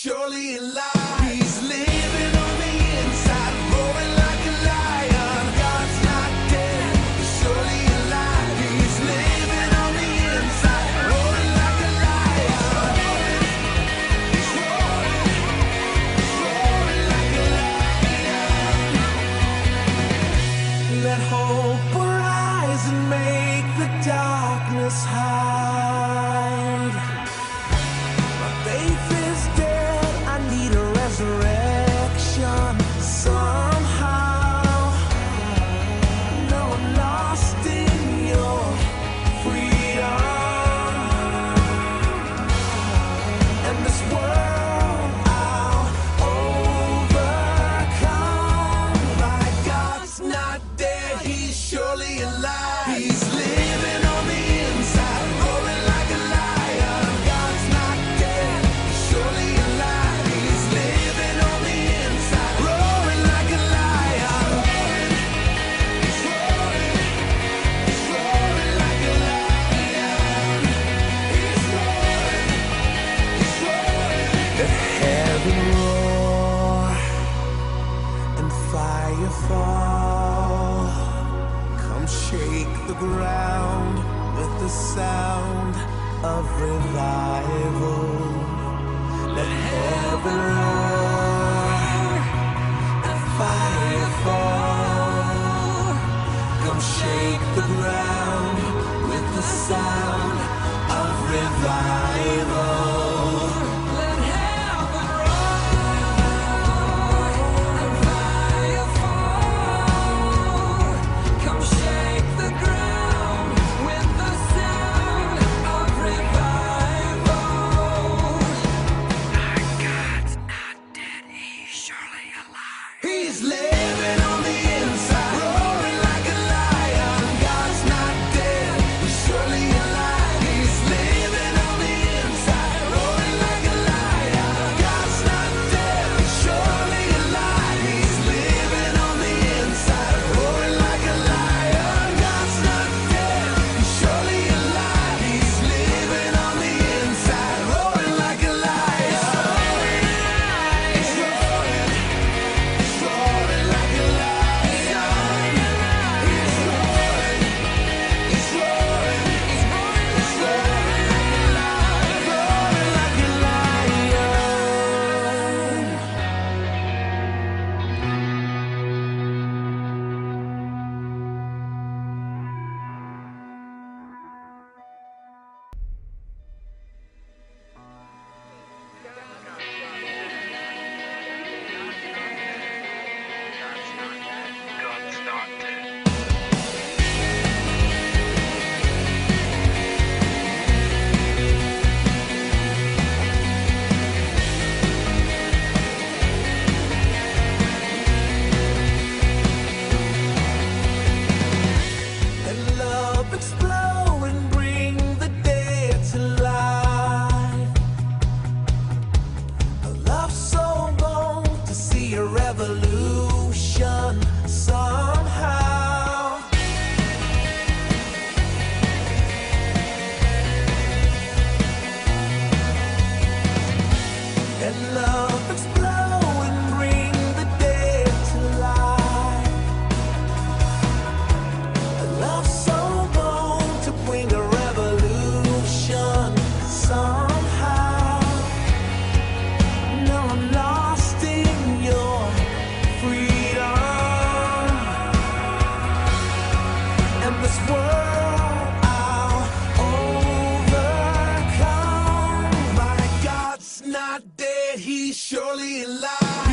surely alive. He's living on the inside, roaring like a lion. God's not dead, he's surely alive. He's living on the inside, roaring like a lion. He's roaring like a lion. Let hope arise and make the darkness hide. My faith is dead, I need a resurrection somehow. No, I'm lost in your freedom. And this world I'll overcome. My God's not dead, he's surely alive. He's living on the inside, roaring like a lion. God's not dead, he's surely alive. He's living on the inside, roaring like a lion. He's roaring like a lion. He's roaring. Let heaven roar and fire fall. Come shake the ground with the sound of revival. Let heaven roar and fire fall. Come shake the ground with the sound of revival. Let heaven roar and fire fall. Come shake the ground with the sound of revival. My God's not dead, he's surely alive. He's living on the inside, roaring like a lion. God's not dead, he's surely alive. He's living on the inside, roaring like a lion. God's not dead, he's surely alive. He's living on the inside, roaring like a lion. God's not dead, he's surely alive. He's living on the inside, roaring like a lion. He's roaring like a lion. He's roaring like a lion. God's not dead. Let love explode and bring the dead to life. A love so bold to see a revolution somehow. Let love explode and bring the dead to life. A love so bold to bring a revolution somehow. No, I'm lost in your freedom. And this world I'll overcome. My God's not dead, he's surely alive.